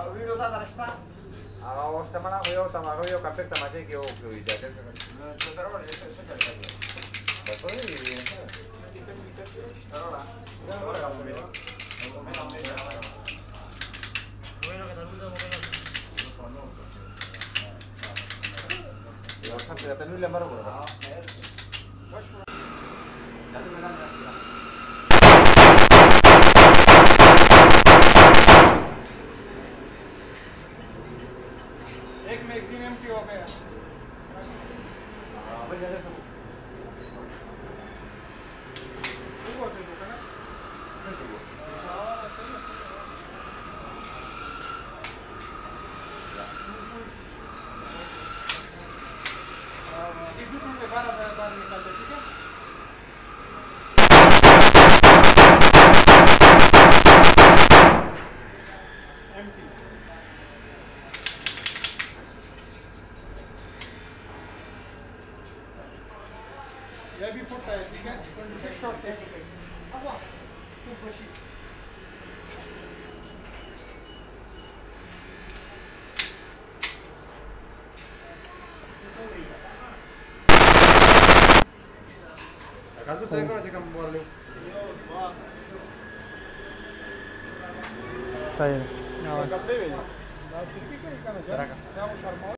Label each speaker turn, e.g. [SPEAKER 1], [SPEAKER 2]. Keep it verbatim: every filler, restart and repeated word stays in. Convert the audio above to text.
[SPEAKER 1] video ta resta.
[SPEAKER 2] Ah, o sta mana yo ta ma yo capek ta ma che que o que ya te.
[SPEAKER 1] Pero bueno, eso eso ya está.
[SPEAKER 2] Poi
[SPEAKER 1] Allora, allora la meno. Meno meno. Bueno, che saluto meno.
[SPEAKER 2] yo sapete da lui le maro con. Ah,
[SPEAKER 1] एक में एक दिन empty हो गया।
[SPEAKER 2] हां भाई जरा सब
[SPEAKER 1] ऊपर से तो ना हां सही है। हां इधर से बारह बारह निकाल दे, ठीक है। एम्प्टी ये भी फुट है, ठीक है। छब्बीस शॉट है। अब वाह खूब खुशी।
[SPEAKER 2] Acaso tem agora de campo morreu.
[SPEAKER 3] Sai.
[SPEAKER 1] Não, acabei, velho. Não, fica aí, cara. Já, já o charmão.